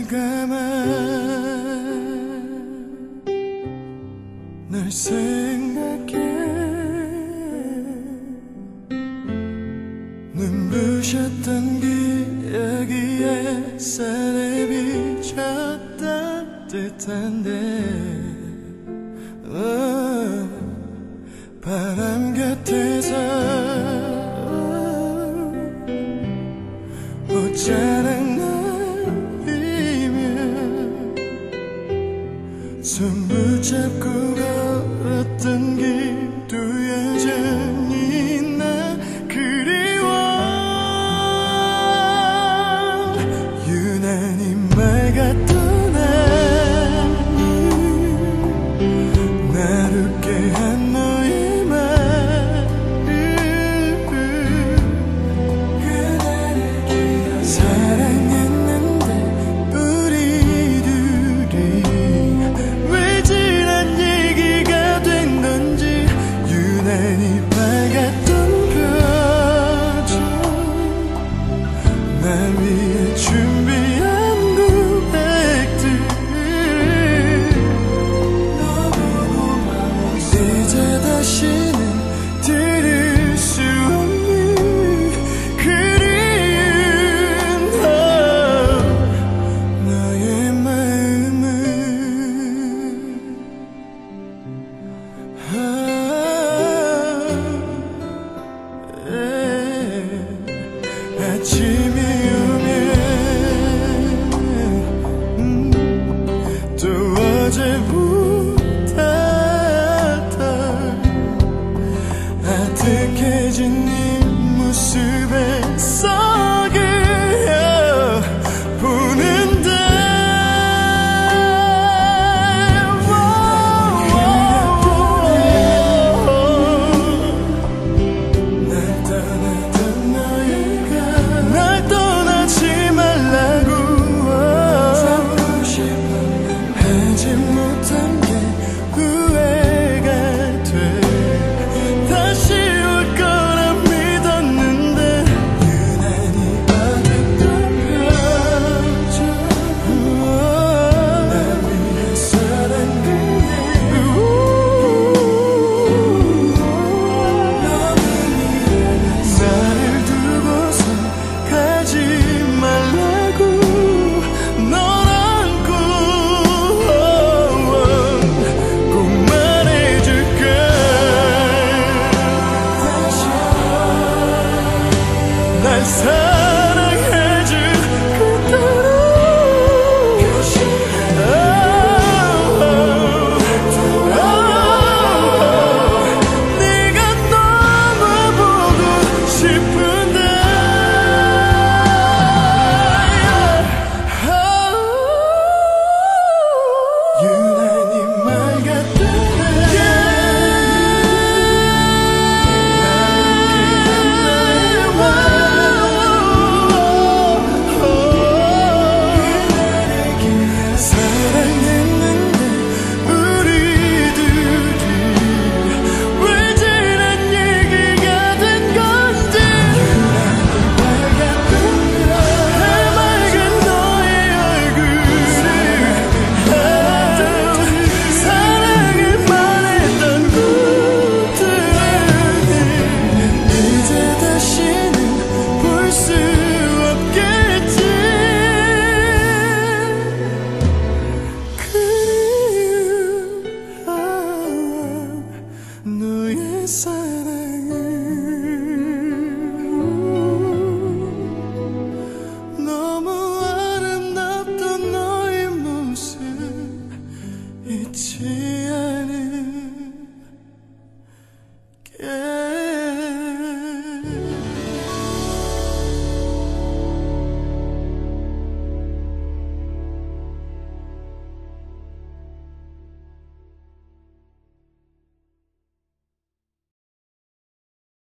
감아 널 생각해 눈부셨던 기억이 햇살에 비쳐 따뜻한데 바람 곁에서 옷자락 날리며 손 붙잡고 걸었던 길도 여전히 나 그리워 유난히 맑았던 날 웃게 한 너의 말을 그대를 기억 사랑했는데 우리 둘이 왜 지난 얘기가 된 건지 유난히 밝았던 표정 날 위해 준비한 고백들 이제 다시는 들을 수 없는 그리운 너의 마음은 아침이 오면 또 어제보다 아득해진 네 모습에 썩여 보는데 날 떠났던 너희가 날 떠나지 말라고 잡고 싶었는데 하지 못한 게 후회가 돼 다시 올 거라 믿었는데 유난히 어둡던 표정 날 위해서란 그게 나를 두고서 가지 말라고 널 안고 꼭 말해줄까 다시 날